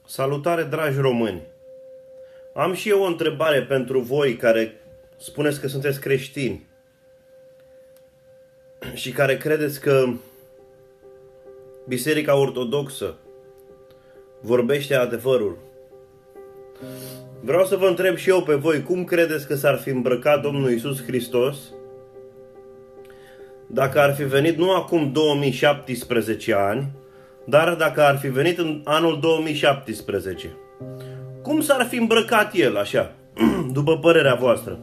Salutare, dragi români! Am și eu o întrebare pentru voi care spuneți că sunteți creștini și care credeți că Biserica Ortodoxă vorbește adevărul. Vreau să vă întreb și eu pe voi, cum credeți că s-ar fi îmbrăcat Domnul Iisus Hristos dacă ar fi venit nu acum 2017 ani, dar dacă ar fi venit în anul 2017? Cum s-ar fi îmbrăcat El așa, după părerea voastră?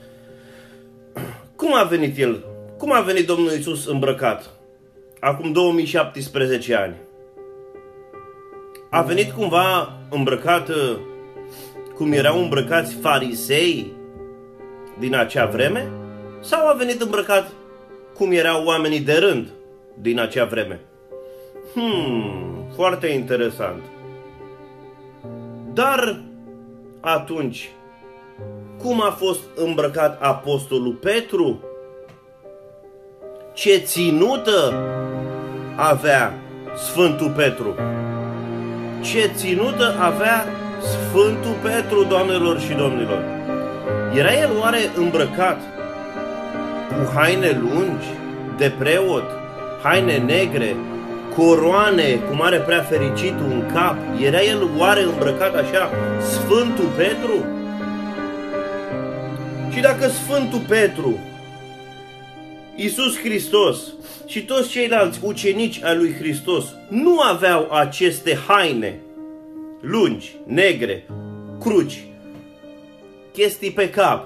Cum a venit El? Cum a venit Domnul Iisus îmbrăcat acum 2017 ani? A venit cumva îmbrăcat cum erau îmbrăcați farisei din acea vreme? Sau a venit îmbrăcat cum erau oamenii de rând din acea vreme? Foarte interesant. Dar atunci, cum a fost îmbrăcat Apostolul Petru? Ce ținută avea Sfântul Petru? Ce ținută avea Sfântul Petru, doamnelor și domnilor? Era el oare îmbrăcat cu haine lungi, de preot, haine negre, coroane cu mare prea fericitul în cap? Era el oare îmbrăcat așa, Sfântul Petru? Și dacă Sfântul Petru, Iisus Hristos și toți ceilalți ucenici ai lui Hristos nu aveau aceste haine lungi, negre, cruci, chestii pe cap,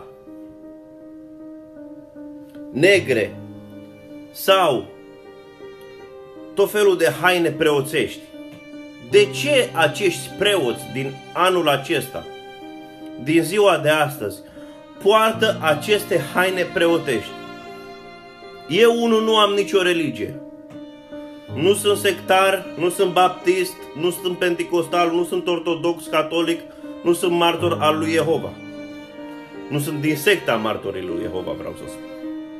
negre sau tot felul de haine preoțești, de ce acești preoți din anul acesta, din ziua de astăzi, poartă aceste haine preotești? Eu unul nu am nicio religie. Nu sunt sectar, nu sunt baptist, nu sunt penticostal, nu sunt ortodox, catolic, nu sunt martor al lui Jehova. Nu sunt din secta martorii lui Jehova, vreau să spun.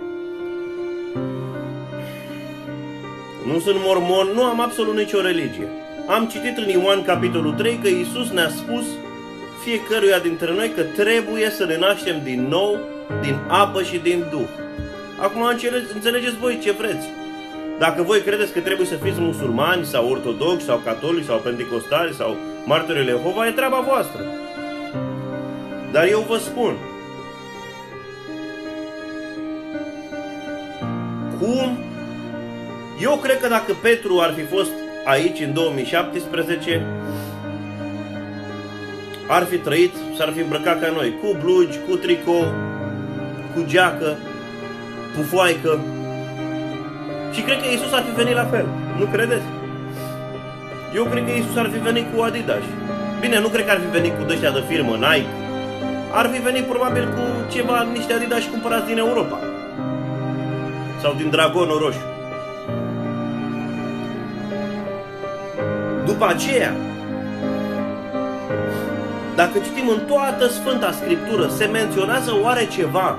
Nu sunt mormon, nu am absolut nicio religie. Am citit în Ioan capitolul 3 că Iisus ne-a spus fiecăruia dintre noi că trebuie să ne naștem din nou, din apă și din Duh. Acum înțelegeți voi ce vreți. Dacă voi credeți că trebuie să fiți musulmani sau ortodoxi sau catolici sau penticostali sau martorii lui Jehova, e treaba voastră. Dar eu vă spun, cum? Eu cred că dacă Petru ar fi fost aici în 2017, ar fi trăit, s-ar fi îmbrăcat ca noi, cu blugi, cu tricou, cu geacă, pufoaică. Și cred că Iisus ar fi venit la fel. Nu credeți? Eu cred că Iisus ar fi venit cu Adidas. Bine, nu cred că ar fi venit cu ăștia de firmă Nike. Ar fi venit probabil cu ceva, niște Adidas cumpărați din Europa. Sau din Dragonul Roșu. După aceea, dacă citim în toată Sfânta Scriptură, se menționează oare ceva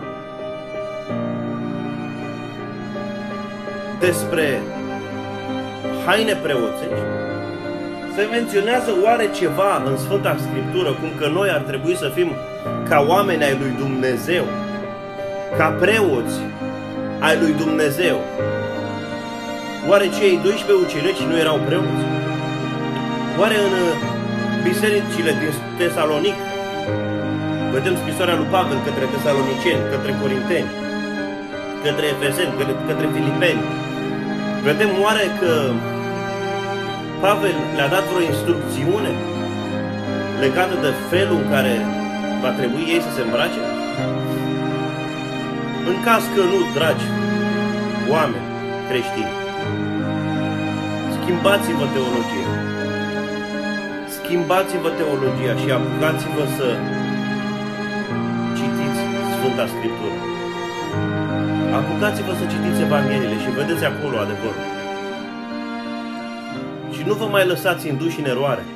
despre haine preoțești? Se menționează oare ceva în Sfânta Scriptură cum că noi ar trebui să fim ca oameni ai lui Dumnezeu, ca preoți ai lui Dumnezeu? Oare cei 12 ucenici nu erau preoți? Oare în bisericile din Tesalonic, vedem scrisoarea lui Pavel către tesaloniceni, către corinteni, către efeseni, către filipeni, vedem oare că Pavel le-a dat vreo instrucțiune legată de felul în care va trebui ei să se îmbrace? În caz că nu, dragi oameni creștini, schimbați-vă teologia. Schimbați-vă teologia și apucați-vă să citiți Sfânta Scriptură. Apucați-vă să citiți Evangheliile și vedeți acolo adevărul. Și nu vă mai lăsați induși în eroare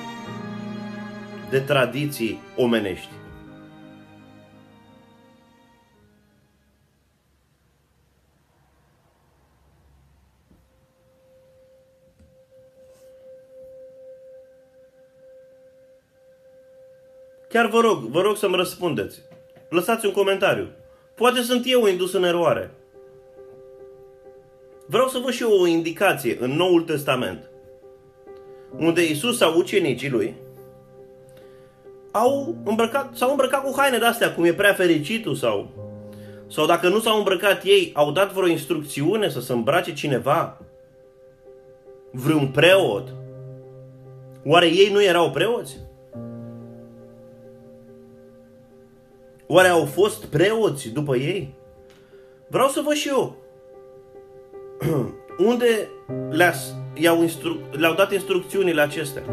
de tradiții omenești. Chiar vă rog să-mi răspundeți. Lăsați un comentariu. Poate sunt eu indus în eroare. Vreau să văd și eu o indicație în Noul Testament, unde Iisus sau ucenicii lui s-au îmbrăcat cu haine de-astea, cum e prea fericitul, sau dacă nu s-au îmbrăcat ei, au dat vreo instrucțiune să se îmbrace cineva? Vreun preot? Oare ei nu erau preoți? Oare au fost preoți după ei? Vreau să văd și eu unde le-au dat instrucțiunile acestea.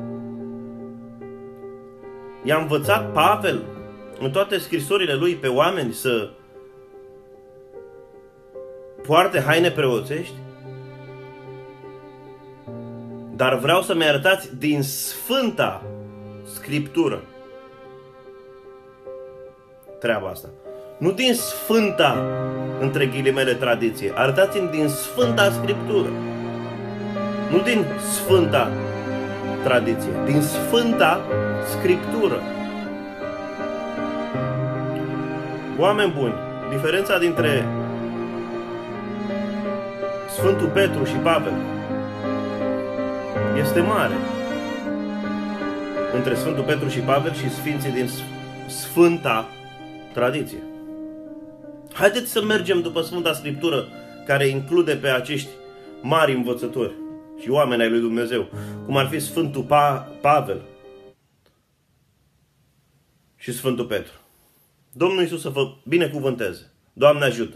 I-a învățat Pavel în toate scrisorile lui pe oameni să poarte haine preoțești? Dar vreau să-mi arătați din Sfânta Scriptură treaba asta. Nu din Sfânta, între ghilimele, tradiție. Arătați-mi din Sfânta Scriptură. Nu din Sfânta tradiție. Din Sfânta Scriptură. Oameni buni, diferența dintre Sfântul Petru și Pavel este mare. Între Sfântul Petru și Pavel și sfinții din Sfânta tradiție. Haideți să mergem după Sfânta Scriptură, care include pe acești mari învățători și oameni ai lui Dumnezeu, cum ar fi Sfântul Pavel și Sfântul Petru. Domnul Iisus să vă binecuvânteze. Doamne ajută!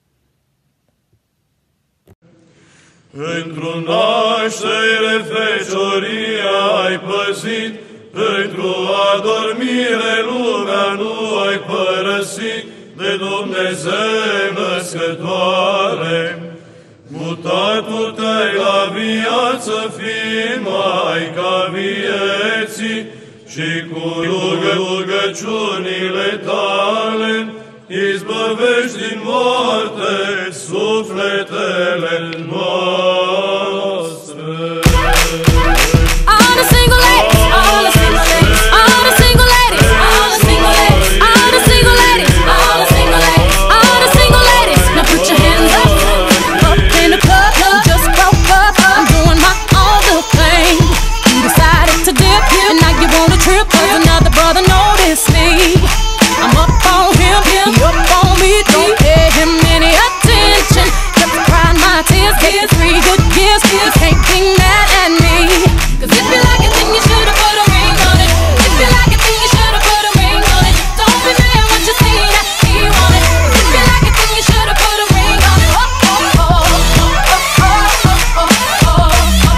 Într-o naștere fecioria ai păzit, într-o adormire lumea nu ai părăsit, de Dumnezeu născătoare. Mutatul tăi la viață fiind Maica vieții și cu rugăciunile tale izbăvești din moarte sufletele noastre. All the single ladies, all the single ladies, all the single ladies, all the single ladies, all the single ladies, all the single ladies, all the single ladies. Now put your hands up, up in the club. Just broke up, I'm doing my own little thing. You decided to dip, and now you want a trip 'cause another brother noticed me. I'm up on him, he up on me. Don't pay him any attention. Just crying my tears, get 3 good years. You can't be mad at me. 'Cause if you like it, then you should've put a ring on it. If you like it, then you should've put a ring on it. Don't be mad when you see that he want it. If you like it, then you should've put a ring on it. Oh, oh, oh, oh, oh, oh, oh, oh,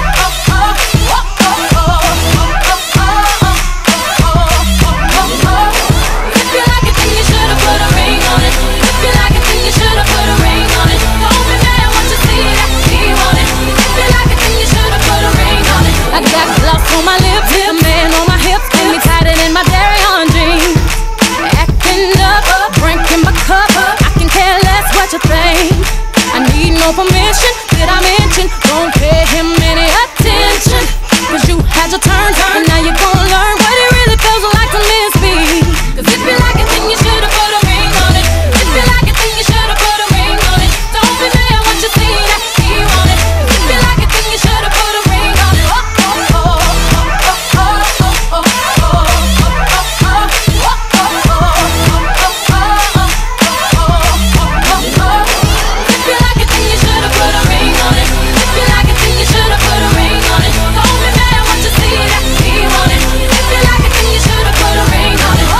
If you like it, then you should've put a ring on it. If you like it, then you should've put a ring on it. Don't be mad when you see that he want it. If you like it, then you should've put a ring on it. I got gloss on my lips, a man on my hips, and me tighter than my dairy on jeans. Acting up, drinking my cup, I can care less what you think. I need no permission, did I mention? Don't pay him any attention. 'Cause you had your turn, and now you're gonna learn what it really feels like to miss me. 'Cause if you like it, then you should've put a ring on it. If you like it, then you should've put a ring on it. Don't be mad when you see that he want it. If you like it, then you should've put a ring on it. Oh, oh, oh, oh, oh, oh, oh, If you like it, then you should've put a ring on it. If you like it, then you should've put a ring on it. Don't be mad when you see that he want it. If you like it, then you should've put a ring on it.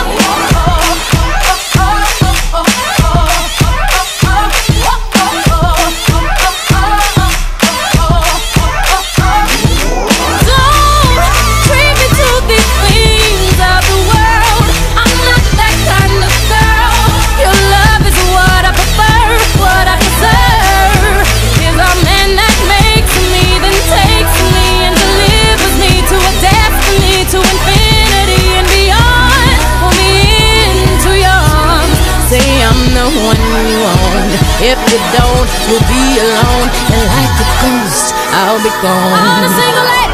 Don't treat me to these things of the world. I'm not that kind of girl. Your love is what I prefer, what I deserve. Is a man that makes me, then takes me and delivers me to a destiny, to infinity and beyond. Pull me into your arms, say I'm the one you want. If you don't, you'll be alone, and like a ghost, I'll be gone. All the single ladies.